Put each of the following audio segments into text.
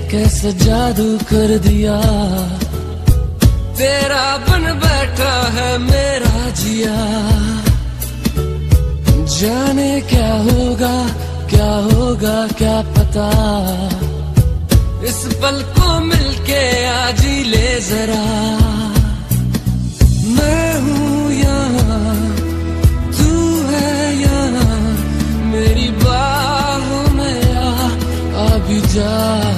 कैसे जादू कर दिया, तेरा बन बैठा है मेरा जिया। जाने क्या होगा क्या पता, इस पल को मिलके आज ही ले जरा। मैं हूँ यहाँ, तू है यहाँ, मेरी बाहों में आ भी जा।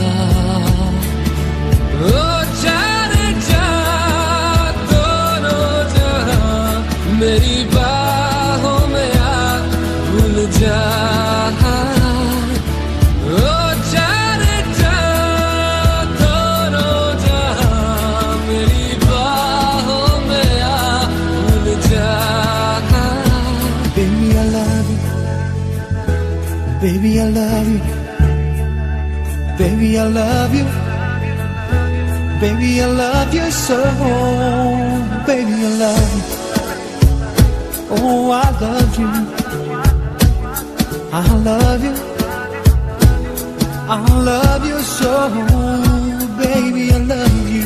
ओ जाने जा दोनों जहां, मेरी बाहों में आ भूल जा। Baby, I love you. Baby, I love you. Baby, I love you so. Baby, I love you. Oh, I love you. I love you. I love you so. Baby, I love you.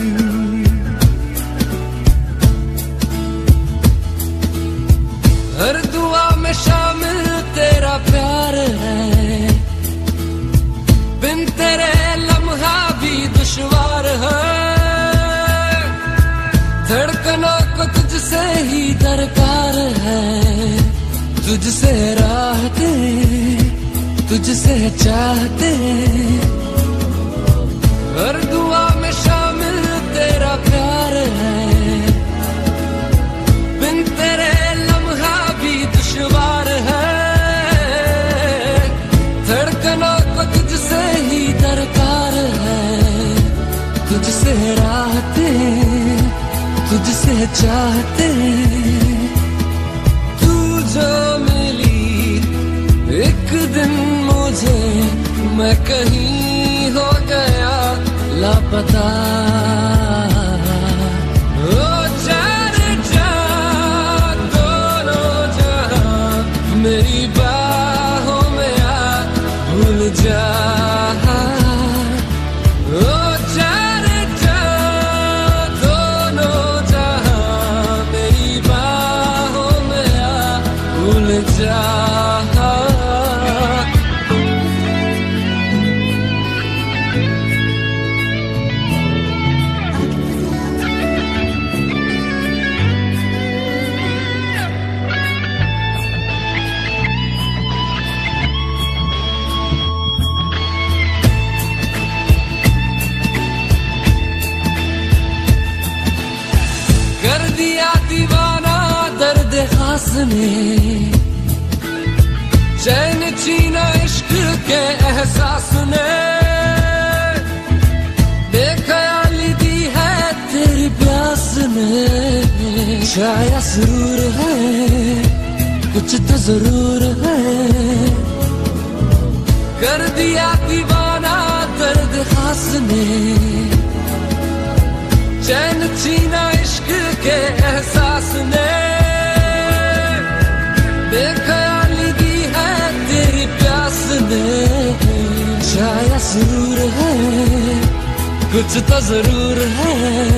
हर दुआ में शामिल तेरा प्यार है, बिन तेरे लम्हा भी दुश्वार है। धड़कनों को तुझसे ही दरकार है, तुझसे राहते तुझसे चाहते। हर दुआ में शामिल तेरा प्यार है, बिन तेरे लम्हा भी दुश्वार है। धड़कनों को तुझसे ही दरकार है, तुझसे राहते तुझसे चाहते। तू जो मिली एक दिन मुझे, मैं कहीं हो गया लापता। ओ जाने जा दोनों जहां, मेरी बाहों में आ भूल जा। ओ जाने जा दोनों जहां, मेरी बाहों में आ भूल जा। कर दिया दीवाना दर्द खास ने, चैन छीना इश्क के एहसास ने। बेख्याली दी है तेरी प्यास ने, शायद सुरूर है कुछ तो जरूर है। कर दिया दीवाना दर्द खास ने, चैन छीना इश्क के एहसास ने। बेख्याली दी है तेरी प्यास ने, शायद सुरूर है कुछ तो जरूर है।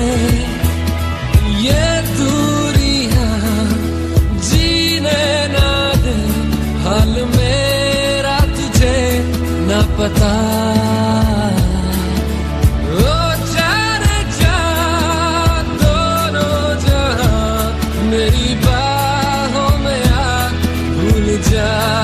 ये दूरियां जीने ना दे, हाल मेरा तुझे ना पता। मेरी बाहों में आ भूल जा।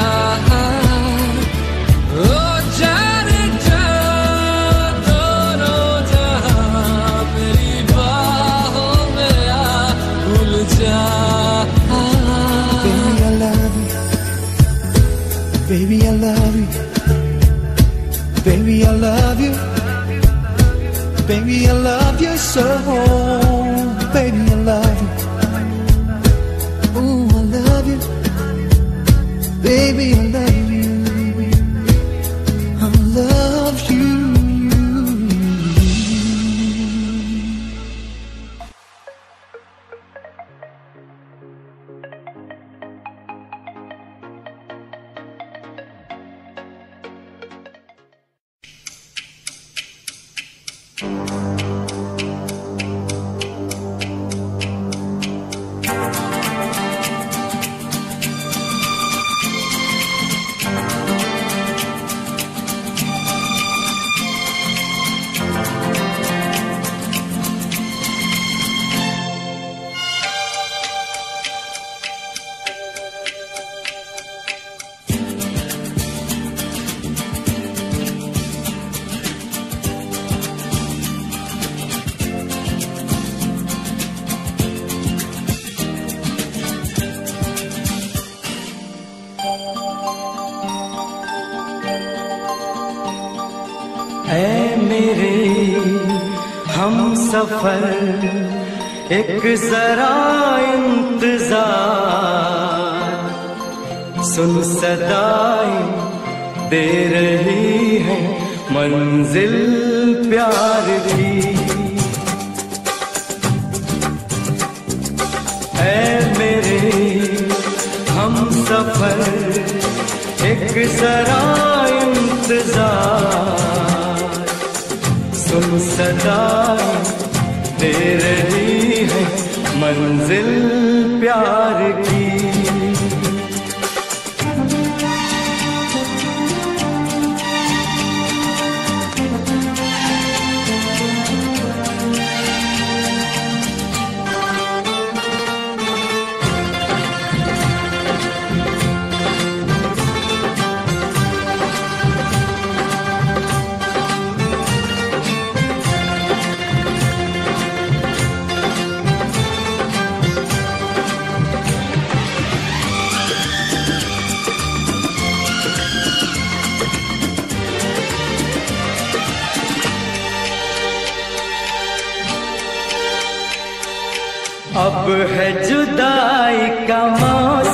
ओ जाने जा दोनों जहां, मेरी बाहों में आ भूल जा। Baby, I love you. Baby, I love you. Baby, I love you. Baby, I love you so. Baby, I love you. Ooh, I love you. Baby, I love you. I love you. ऐ मेरे हम सफर एक जरा इंतजार, सुन सदाएं दे रही है मंजिल प्यार की। ऐ मेरे हम सफर एक जरा इंतजार, सुन सदाएं दे रही है मंजिल प्यार की। अब है जुदाई का मौसम,